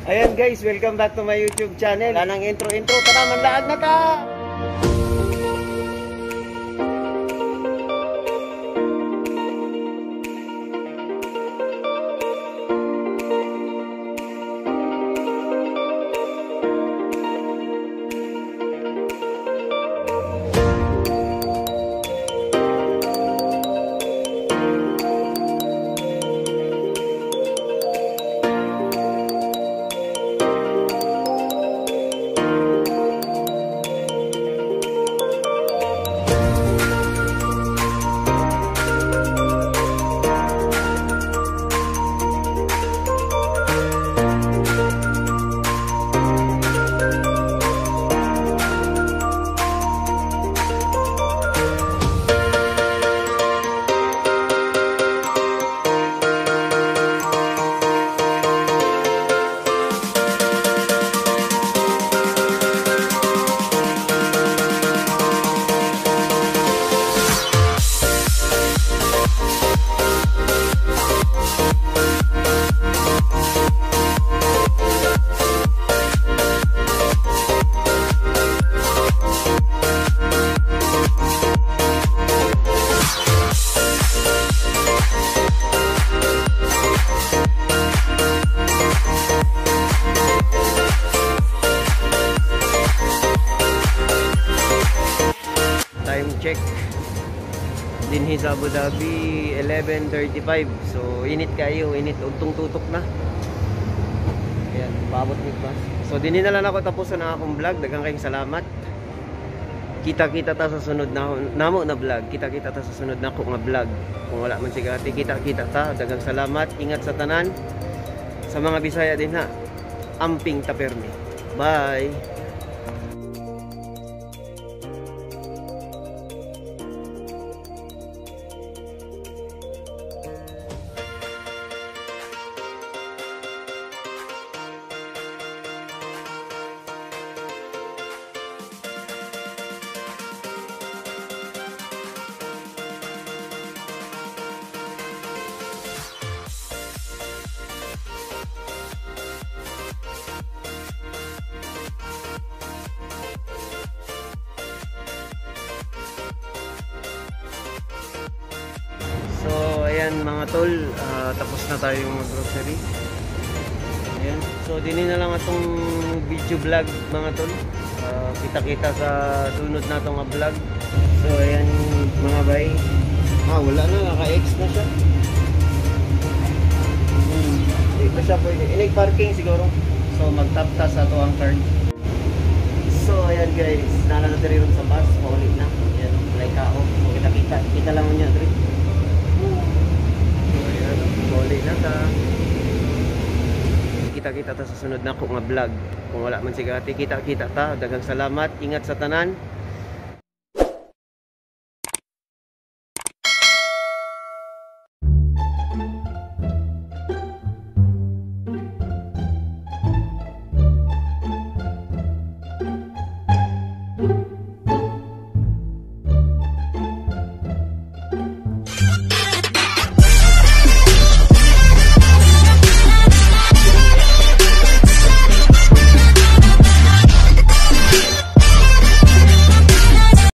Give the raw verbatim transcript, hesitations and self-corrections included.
Ayan guys, welcome back to my YouTube channel. Wala nang intro-intro, tara manlaag na ta! Check dinhi sa Abu Dhabi eleven thirty-five. So init kayo, init ugtong tutok na. Ayan, paabot ni bus. So dinhi na lang ako tapusan ang akong vlog. Daghang kayong salamat. Kita-kita ta sa sunod na namo na vlog. Kita-kita ta sa sunod na ko nga vlog. Kung wala man sigati, kita-kita ta. Daghang salamat. Ingat sa tanan. Sa mga Bisaya din ha. Amping tapermi. Bye. So ayan mga tol, uh, tapos na tayong mag-grocery. Ayan. So dini na lang atong video vlog mga tol. Uh, kita-kita sa sunod na itong vlog. So ayan mga bay. Ah, wala na, naka-X na siya. Hmm, hindi pa siya pwede. Inig parking siguro. So mag-tap-tas sa ito ang card. So ayan guys, nananatiri rin sa bus, paulit na. Ayan, like ako. So kita-kita, kita lang mo niya dito. Boli na ta. Kita-kita ta sa sunod na ko nga vlog. Kung wala man sigati, kita-kita ta. Daghang salamat. Ingat sa tanan.